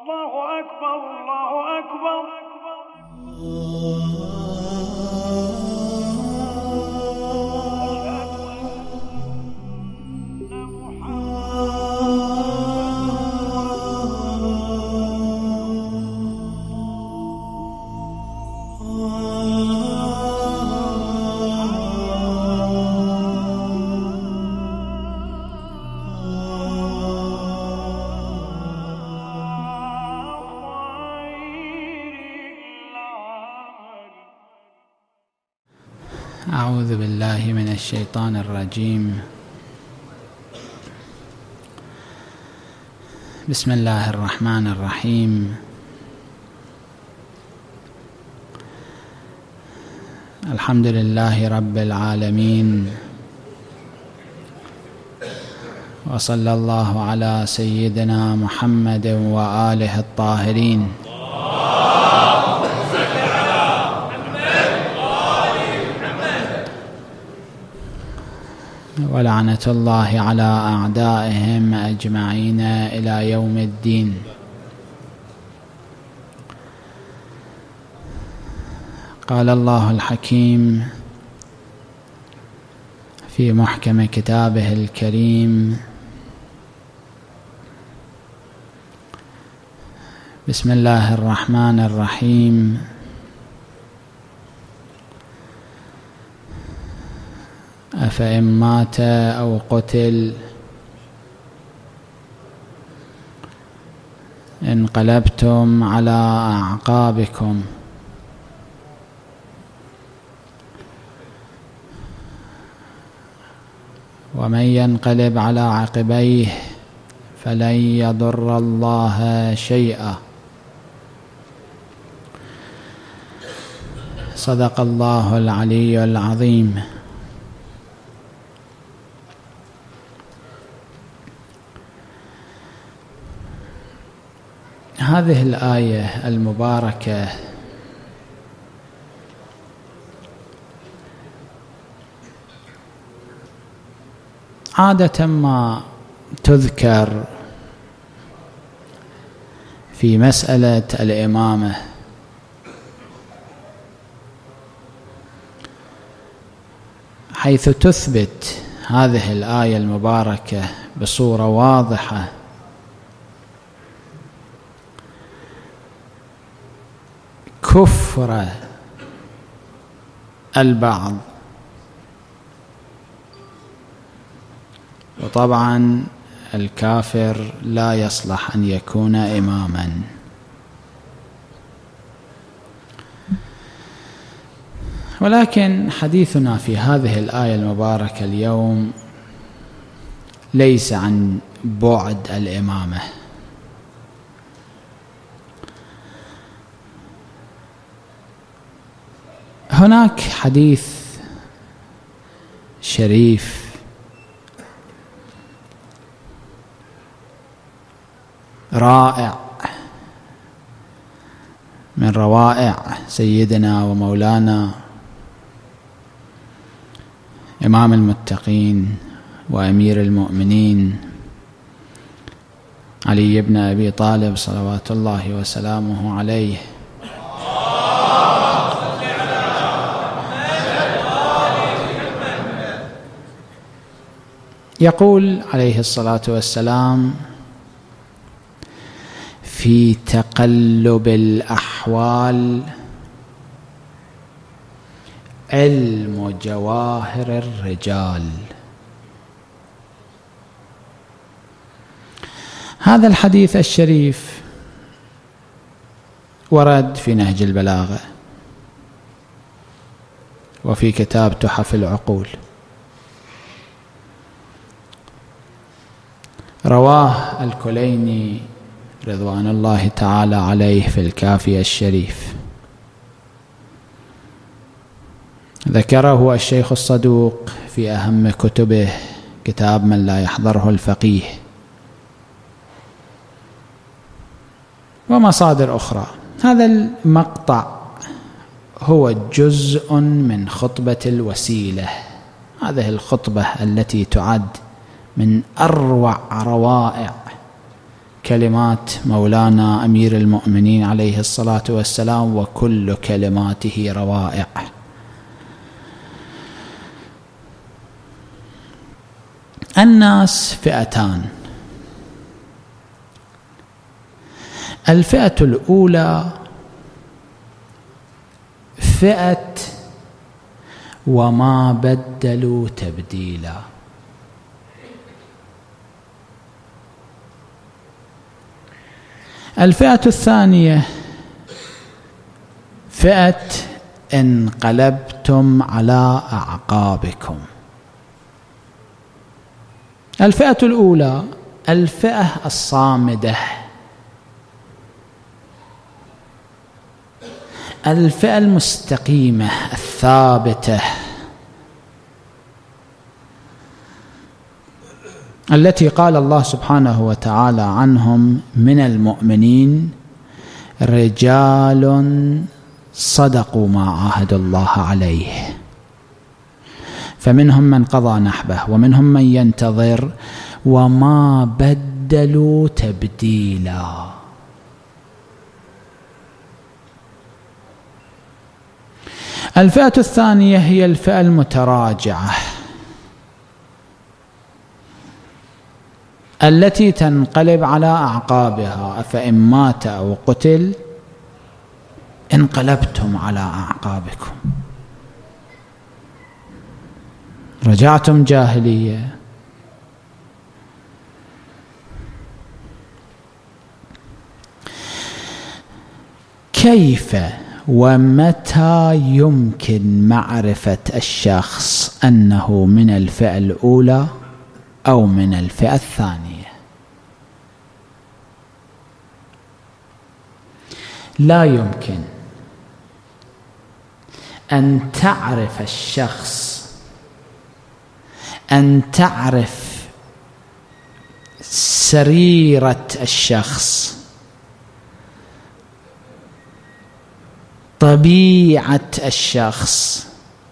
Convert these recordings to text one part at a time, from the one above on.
الله أكبر الله أكبر. أعوذ بالله من الشيطان الرجيم. بسم الله الرحمن الرحيم. الحمد لله رب العالمين، وصلى الله على سيدنا محمد وآله الطاهرين. ولعنة الله على أعدائهم أجمعين إلى يوم الدين. قال الله الحكيم في محكم كتابه الكريم: بسم الله الرحمن الرحيم. أفإن مات أو قتل انقلبتم على أعقابكم ومن ينقلب على عقبيه فلن يضر الله شيئا. صدق الله العلي العظيم. هذه الآية المباركة عادة ما تذكر في مسألة الإمامة، حيث تثبت هذه الآية المباركة بصورة واضحة كفر البعض. وطبعا الكافر لا يصلح أن يكون إماما. ولكن حديثنا في هذه الآية المباركة اليوم ليس عن بعد الإمامة، هناك حديث شريف رائع من روائع سيدنا ومولانا إمام المتقين وأمير المؤمنين علي بن أبي طالب صلوات الله وسلامه عليه. يقول عليه الصلاة والسلام: في تقلب الأحوال علم جواهر الرجال. هذا الحديث الشريف ورد في نهج البلاغة وفي كتاب تحف العقول، رواه الكليني رضوان الله تعالى عليه في الكافي الشريف، ذكره الشيخ الصدوق في أهم كتبه كتاب من لا يحضره الفقيه، ومصادر أخرى. هذا المقطع هو جزء من خطبة الوسيلة، هذه الخطبة التي تعد من أروع روائع كلمات مولانا أمير المؤمنين عليه الصلاة والسلام، وكل كلماته روائع. الناس فئتان: الفئة الأولى فئة وما بدلوا تبديلا، الفئة الثانية فئة انقلبتم على أعقابكم. الفئة الأولى الفئة الصامدة، الفئة المستقيمة الثابتة، التي قال الله سبحانه وتعالى عنهم: من المؤمنين رجال صدقوا ما عاهدوا الله عليه، فمنهم من قضى نحبه ومنهم من ينتظر وما بدلوا تبديلا. الفئة الثانية هي الفئة المتراجعة، التي تنقلب على أعقابها: أفإن مات أو قتل انقلبتم على أعقابكم، رجعتم جاهلية. كيف ومتى يمكن معرفة الشخص أنه من الفئة الأولى أو من الفئة الثانية؟ لا يمكن أن تعرف الشخص، أن تعرف سريرة الشخص، طبيعة الشخص،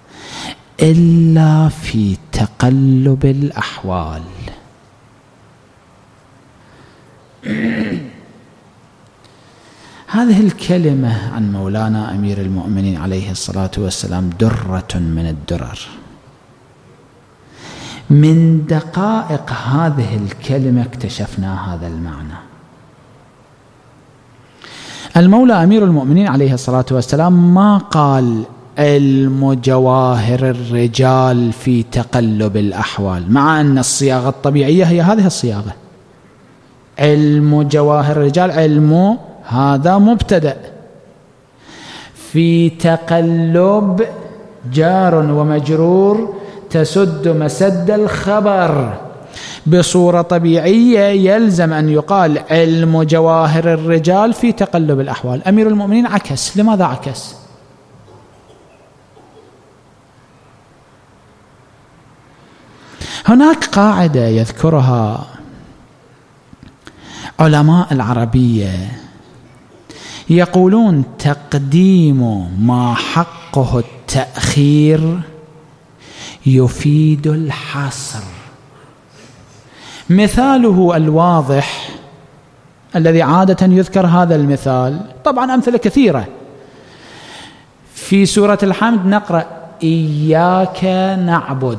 إلا في تقلب الأحوال. هذه الكلمة عن مولانا أمير المؤمنين عليه الصلاة والسلام درة من الدرر. من دقائق هذه الكلمة اكتشفنا هذا المعنى. المولى أمير المؤمنين عليه الصلاة والسلام ما قال علم جواهر الرجال في تقلب الأحوال، مع أن الصياغة الطبيعية هي هذه الصياغة: علم جواهر الرجال، علم هذا مبتدأ، في تقلب جار ومجرور تسد مسد الخبر. بصورة طبيعية يلزم أن يقال علم جواهر الرجال في تقلب الأحوال. أمير المؤمنين عكس. لماذا عكس؟ هناك قاعدة يذكرها علماء العربية، يقولون: تقديم ما حقه التأخير يفيد الحصر. مثاله الواضح الذي عادة يذكر هذا المثال، طبعا أمثلة كثيرة، في سورة الحمد نقرأ: إياك نعبد.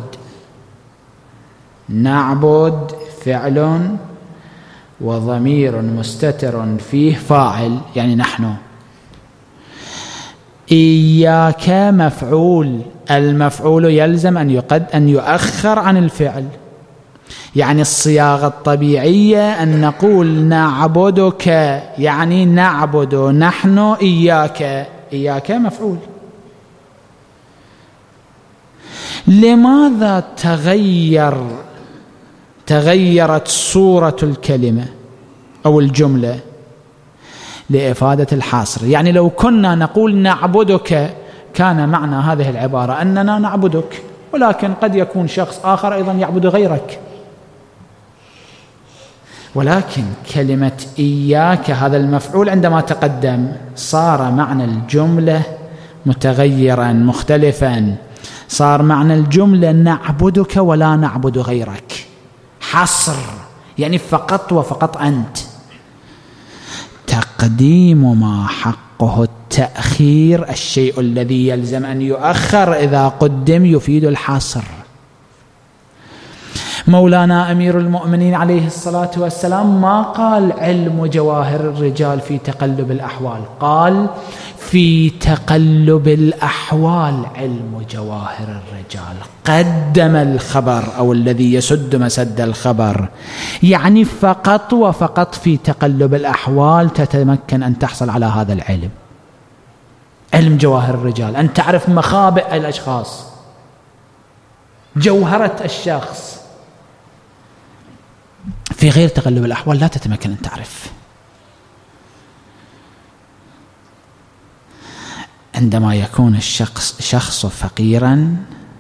نعبد فعل وضمير مستتر فيه فاعل، يعني نحن. إياك مفعول، المفعول يلزم أن يؤخر عن الفعل. يعني الصياغة الطبيعية أن نقول نعبدك، يعني نعبد نحن إياك. إياك مفعول. لماذا تغيرت صورة الكلمة أو الجملة؟ لإفادة الحصر. يعني لو كنا نقول نعبدك كان معنى هذه العبارة أننا نعبدك، ولكن قد يكون شخص آخر أيضا يعبد غيرك. ولكن كلمة إياك هذا المفعول عندما تقدم صار معنى الجملة متغيرا مختلفا، صار معنى الجملة نعبدك ولا نعبد غيرك. حصر، يعني فقط وفقط أنت. تقديم ما حقه التأخير، الشيء الذي يلزم أن يؤخر إذا قدم يفيد الحصر. مولانا أمير المؤمنين عليه الصلاة والسلام ما قال علم جواهر الرجال في تقلب الأحوال، قال في تقلب الأحوال علم جواهر الرجال. قدم الخبر أو الذي يسد مسد الخبر، يعني فقط وفقط في تقلب الأحوال تتمكن أن تحصل على هذا العلم، علم جواهر الرجال، أن تعرف مخابئ الأشخاص، جوهرة الشخص. في غير تقلب الأحوال لا تتمكن أن تعرف. عندما يكون شخص فقيرا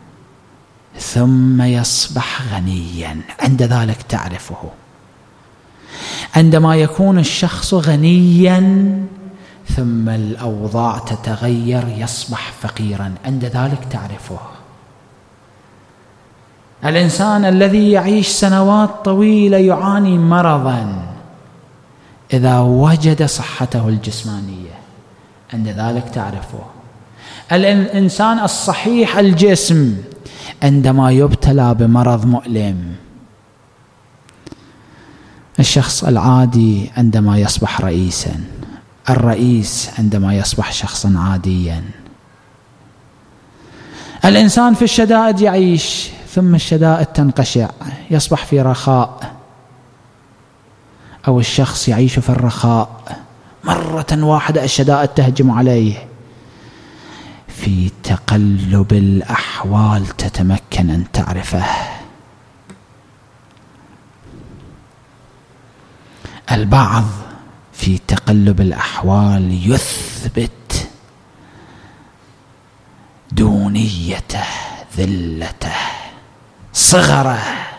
ثم يصبح غنيا، عند ذلك تعرفه. عندما يكون الشخص غنيا ثم الأوضاع تتغير يصبح فقيرا، عند ذلك تعرفه. الإنسان الذي يعيش سنوات طويلة يعاني مرضا، إذا وجد صحته الجسمانية عند ذلك تعرفه. الإنسان الصحيح الجسم عندما يبتلى بمرض مؤلم. الشخص العادي عندما يصبح رئيسا، الرئيس عندما يصبح شخصا عاديا. الإنسان في الشدائد يعيش ثم الشدائد تنقشع يصبح في رخاء، أو الشخص يعيش في الرخاء مرة واحدة الشدائد تهجم عليه. في تقلب الأحوال تتمكن أن تعرفه. البعض في تقلب الأحوال يثبت دونيته، ذلته، صغره،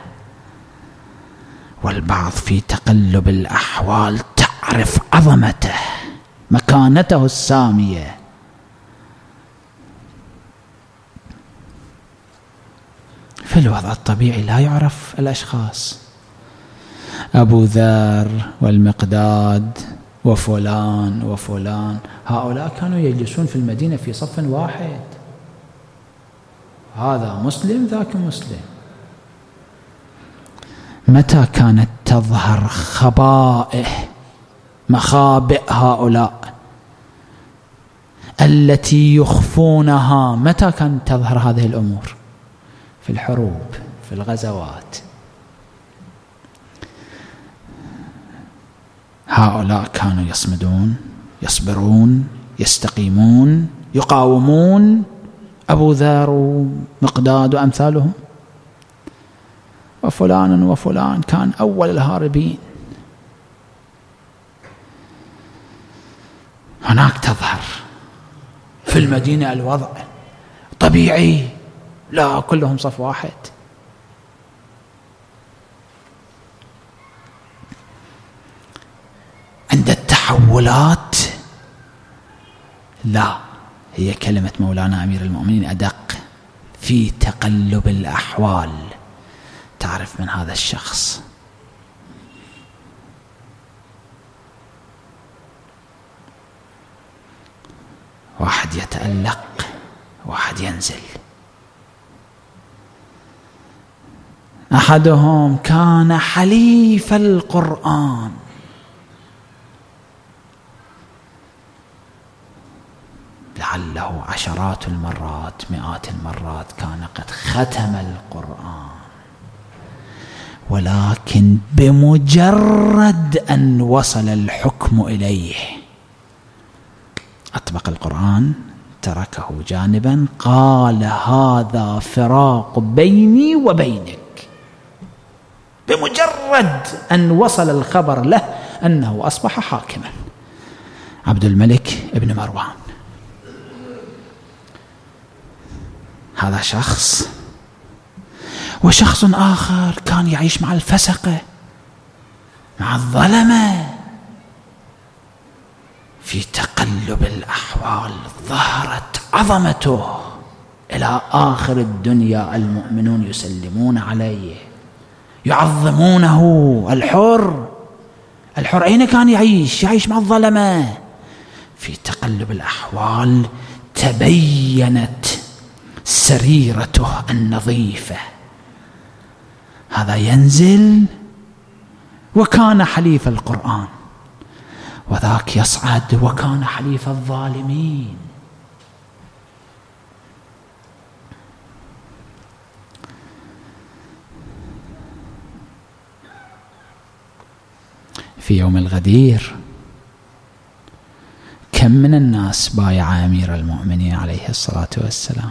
والبعض في تقلب الأحوال تعرف عظمته، مكانته السامية. في الوضع الطبيعي لا يعرف الأشخاص. أبو ذر والمقداد وفلان وفلان، هؤلاء كانوا يجلسون في المدينة في صف واحد، هذا مسلم ذاك مسلم. متى كانت تظهر مخابئ هؤلاء التي يخفونها؟ متى كانت تظهر هذه الأمور؟ في الحروب، في الغزوات. هؤلاء كانوا يصمدون، يصبرون، يستقيمون، يقاومون. أبو ذر ومقداد وأمثالهم، وفلان وفلان كان أول الهاربين. هناك تظهر. في المدينة الوضع طبيعي، لا كلهم صف واحد. عند التحولات لا، هي كلمة مولانا أمير المؤمنين أدق. في تقلب الأحوال تعرف من هذا الشخص. واحد يتألق، واحد ينزل. أحدهم كان حليف القرآن، لعله عشرات المرات، مئات المرات كان قد ختم القرآن، ولكن بمجرد أن وصل الحكم إليه أطبق القرآن، تركه جانبا، قال هذا فراق بيني وبينك. بمجرد أن وصل الخبر له أنه أصبح حاكما. عبد الملك ابن مروان، هذا شخص. وشخص آخر كان يعيش مع الفسقة، مع الظلمة. في تقلب الأحوال ظهرت عظمته إلى آخر الدنيا. المؤمنون يسلمون عليه، يعظمونه. الحر الحر أين كان يعيش مع الظلمة. في تقلب الأحوال تبينت سريرته النظيفة. هذا ينزل وكان حليف القرآن، وذاك يصعد وكان حليف الظالمين. في يوم الغدير كم من الناس بايع أمير المؤمنين عليه الصلاة والسلام،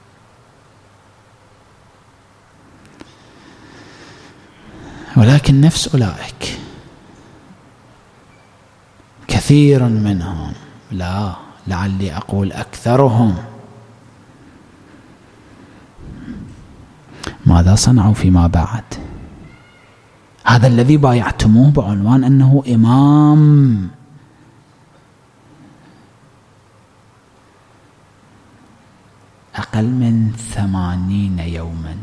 ولكن نفس أولئك كثير منهم، لا لعلي أقول أكثرهم، ماذا صنعوا فيما بعد؟ هذا الذي بايعتموه بعنوان أنه إمام، أقل من 80 يوما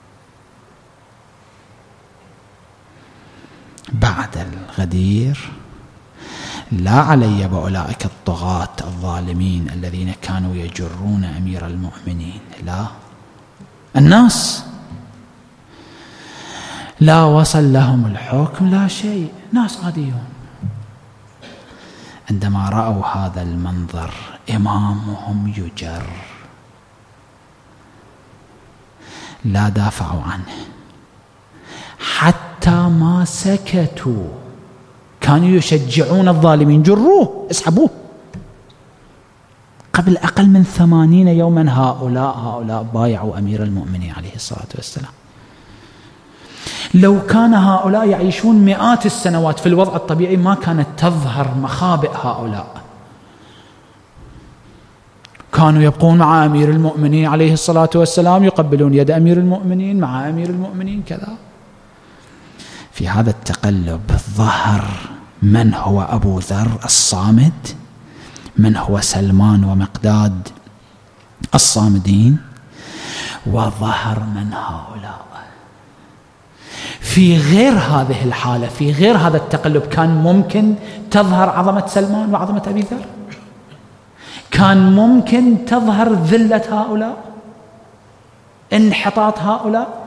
بعد الغدير لا علي بأولئك الطغاة الظالمين الذين كانوا يجرون أمير المؤمنين، لا، الناس لا وصل لهم الحكم لا شيء، ناس عاديون. عندما رأوا هذا المنظر إمامهم يجر لا دافعوا عنه حتى ما سكتوا، كانوا يشجعون الظالمين، جروه اسحبوه. قبل أقل من 80 يوما هؤلاء بايعوا أمير المؤمنين عليه الصلاة والسلام. لو كان هؤلاء يعيشون مئات السنوات في الوضع الطبيعي ما كانت تظهر مخابئ هؤلاء، كانوا يبقون مع أمير المؤمنين عليه الصلاة والسلام، يقبلون يد أمير المؤمنين، مع أمير المؤمنين كذا. في هذا التقلب ظهر من هو أبو ذر الصامد، من هو سلمان ومقداد الصامدين، وظهر من هؤلاء. في غير هذه الحالة، في غير هذا التقلب، كان ممكن تظهر عظمة سلمان وعظمة أبي ذر، كان ممكن تظهر ذلة هؤلاء، انحطاط هؤلاء.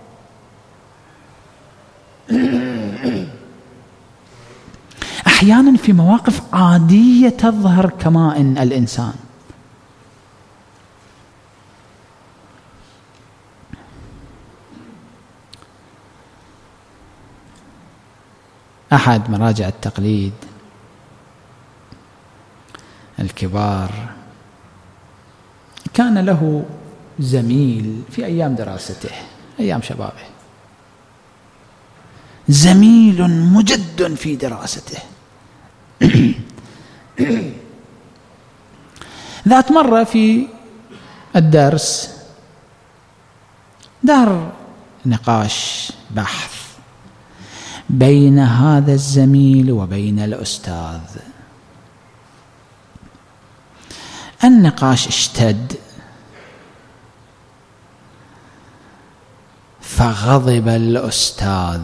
أحيانا في مواقف عادية تظهر كمائن الإنسان. أحد مراجع التقليد الكبار كان له زميل في أيام دراسته، أيام شبابه، زميل مجد في دراسته. ذات مرة في الدرس دار نقاش بحث بين هذا الزميل وبين الأستاذ. النقاش اشتد، فغضب الأستاذ.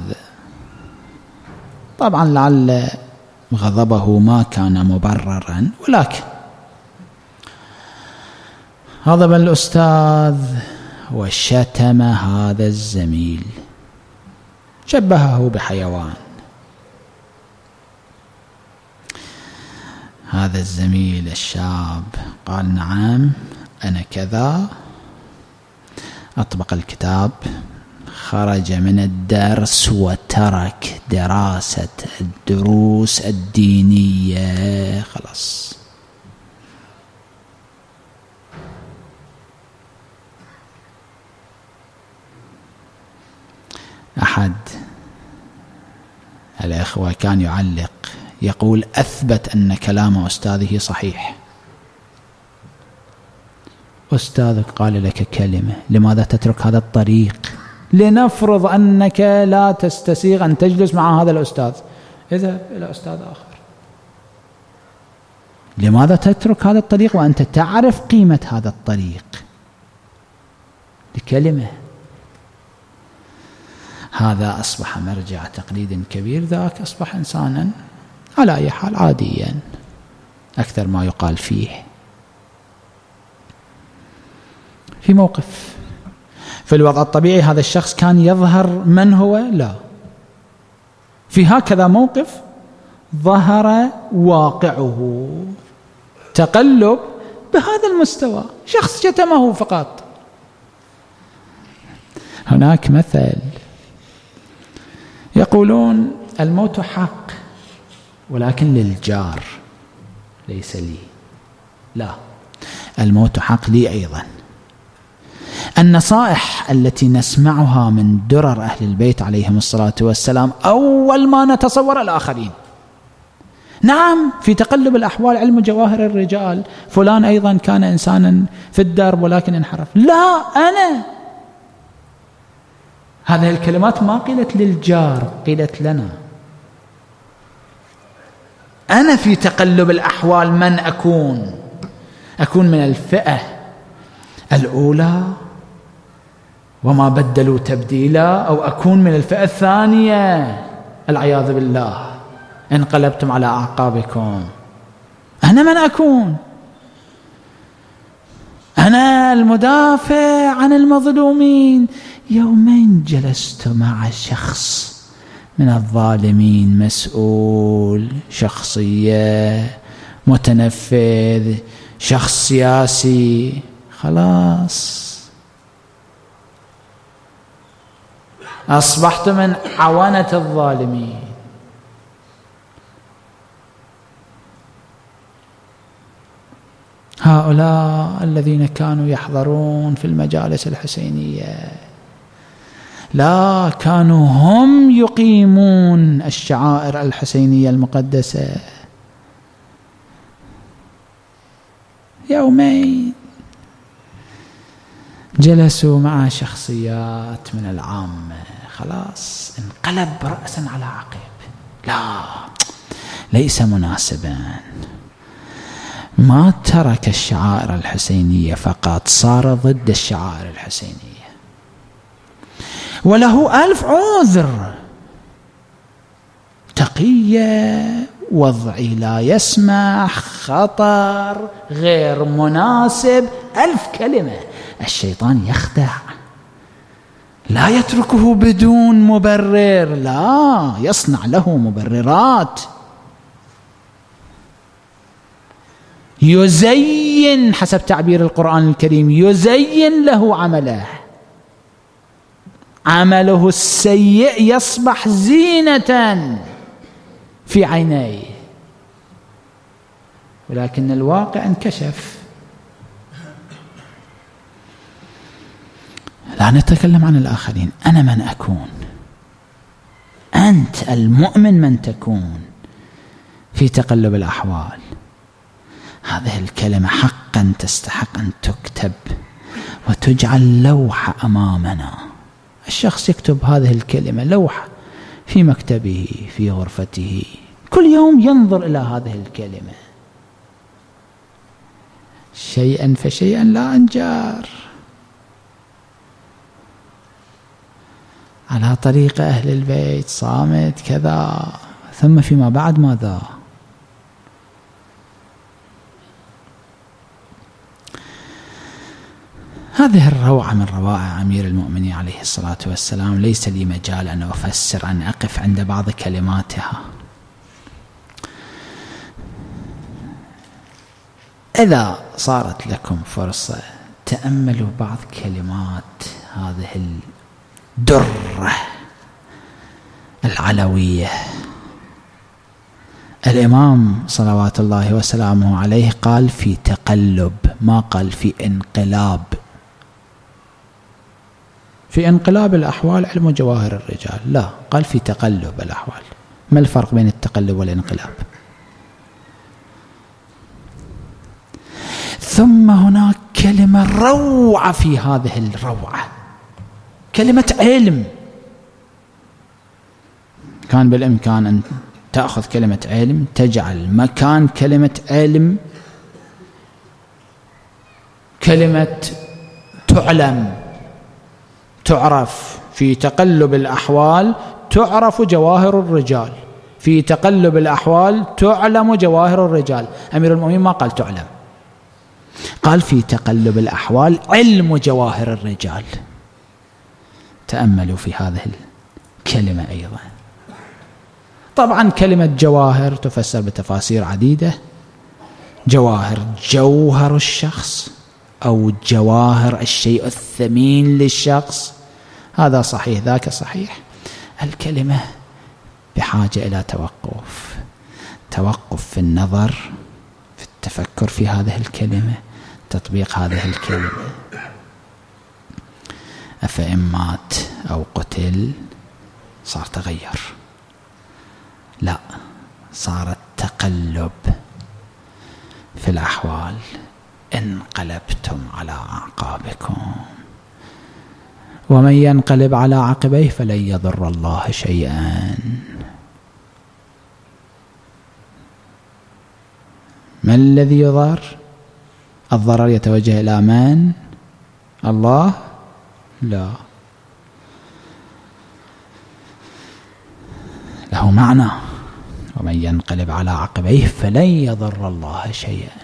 طبعا لعل غضبه ما كان مبررا، ولكن غضب الأستاذ وشتم هذا الزميل، شبهه بحيوان. هذا الزميل الشاب قال: نعم أنا كذا، أطبق الكتاب، خرج من الدرس وترك دراسة الدروس الدينية، خلاص. أحد الأخوة كان يعلق يقول: أثبت أن كلام أستاذه صحيح. أستاذك قال لك كلمة، لماذا تترك هذا الطريق؟ لنفرض أنك لا تستسيغ أن تجلس مع هذا الأستاذ، اذهب إلى أستاذ آخر. لماذا تترك هذا الطريق وأنت تعرف قيمة هذا الطريق؟ لكلمة. هذا أصبح مرجع تقليد كبير، ذاك أصبح إنسانا على أي حال عاديا أكثر ما يقال فيه. في موقف في الوضع الطبيعي هذا الشخص كان يظهر من هو؟ لا. في هكذا موقف ظهر واقعه، تقلب بهذا المستوى، شخص شتمه فقط. هناك مثل يقولون الموت حق ولكن للجار ليس لي. لا، الموت حق لي أيضا. النصائح التي نسمعها من درر أهل البيت عليهم الصلاة والسلام أول ما نتصور الآخرين. نعم، في تقلب الأحوال علم جواهر الرجال، فلان أيضا كان إنسانا في الدرب ولكن انحرف. لا، أنا هذه الكلمات ما قيلت للجار، قيلت لنا. أنا في تقلب الأحوال من أكون من الفئة الأولى وما بدلوا تبديلا، أو أكون من الفئة الثانية العياذ بالله انقلبتم على أعقابكم. أنا من أكون؟ أنا المدافع عن المظلومين. يومين جلست مع شخص من الظالمين، مسؤول، شخصية، متنفذ، شخص سياسي، خلاص أصبحت من عوانة الظالمين. هؤلاء الذين كانوا يحضرون في المجالس الحسينية لا كانوا هم يقيمون الشعائر الحسينية المقدسة. يومين جلسوا مع شخصيات من العامة، خلاص انقلب رأسا على عقب. لا، ليس مناسبا. ما ترك الشعائر الحسينية فقط، صار ضد الشعائر الحسينية، وله 1000 عذر. تقية، وضعي لا يسمح، خطر، غير مناسب، 1000 كلمة. الشيطان يخدع، لا يتركه بدون مبرر، لا، يصنع له مبررات، يزين حسب تعبير القرآن الكريم، يزين له عمله السيء يصبح زينة في عينيه، ولكن الواقع انكشف. لا نتكلم عن الآخرين، أنا من أكون؟ أنت المؤمن من تكون في تقلب الأحوال. هذه الكلمة حقا تستحق أن تكتب وتجعل لوحة أمامنا. الشخص يكتب هذه الكلمة لوحة في مكتبه، في غرفته، كل يوم ينظر إلى هذه الكلمة شيئا فشيئا، لا أنجار، على طريق أهل البيت، صامت كذا، ثم فيما بعد ماذا؟ هذه الروعة من روائع أمير المؤمنين عليه الصلاة والسلام ليس لي مجال أن أفسر، أن أقف عند بعض كلماتها. إذا صارت لكم فرصة تأملوا بعض كلمات هذه الدرة العلوية. الإمام صلوات الله وسلامه عليه قال في تقلب، ما قال في انقلاب. في انقلاب الأحوال علم جواهر الرجال، لا، قال في تقلب الأحوال. ما الفرق بين التقلب والانقلاب؟ ثم هناك كلمة روعة في هذه الروعة، كلمة علم. كان بالإمكان أن تأخذ كلمة علم تجعل مكان كلمة علم كلمة تعلم، تعرف، في تقلب الأحوال تعرف جواهر الرجال، في تقلب الأحوال تعلم جواهر الرجال. أمير المؤمنين ما قال تعلم، قال في تقلب الأحوال علم جواهر الرجال. تأملوا في هذه الكلمة أيضا. طبعا كلمة جواهر تفسر بتفاسير عديدة. جواهر جوهر الشخص أو جواهر الشيء الثمين للشخص، هذا صحيح ذاك صحيح. الكلمة بحاجة إلى توقف في النظر، في التفكر في هذه الكلمة، تطبيق هذه الكلمة. أفإن مات أو قتل صار تغير، لا، صار التقلب في الأحوال. انقلبتم على أعقابكم، ومن ينقلب على عقبيه فلن يضر الله شيئا. ما الذي يضر؟ الضرر يتوجه إلى من؟ الله؟ لا، له معنى. ومن ينقلب على عقبيه فلن يضر الله شيئا.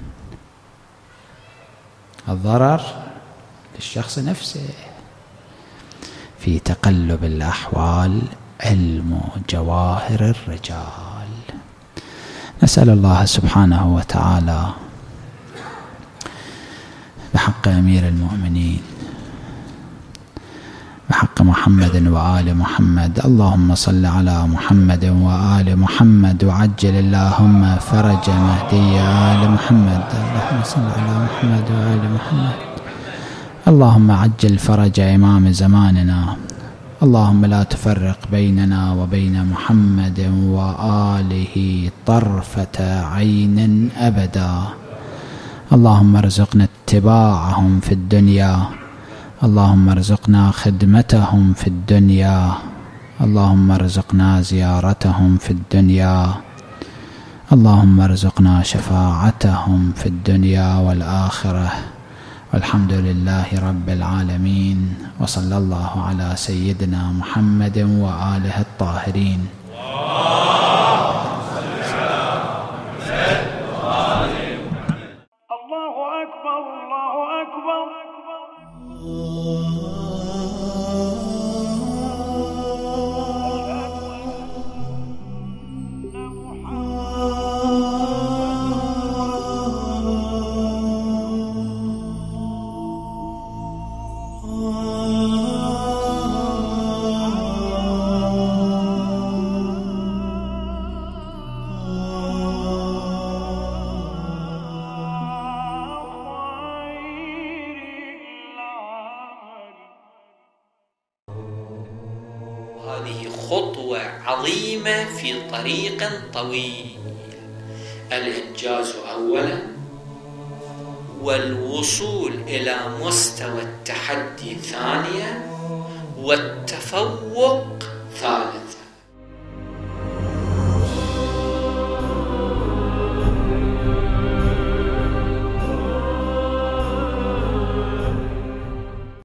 الضرر للشخص نفسه. في تقلب الأحوال علم جواهر الرجال. نسأل الله سبحانه وتعالى بحق أمير المؤمنين، بحق محمد وآل محمد، اللهم صل على محمد وآل محمد، وعجل اللهم فرج مهدي آل محمد. اللهم صل على محمد وآل محمد. اللهم عجل فرج إمام زماننا. اللهم لا تفرق بيننا وبين محمد وآله طرفة عين أبدا. اللهم ارزقنا اتباعهم في الدنيا، اللهم ارزقنا خدمتهم في الدنيا، اللهم ارزقنا زيارتهم في الدنيا، اللهم ارزقنا شفاعتهم في الدنيا والآخرة. والحمد لله رب العالمين، وصلى الله على سيدنا محمد وآله الطاهرين. الله أكبر الله أكبر. هذه خطوة عظيمة في طريق طويل. الإنجاز أولا، والوصول إلى مستوى التحدي ثانيا، والتفوق ثالثا.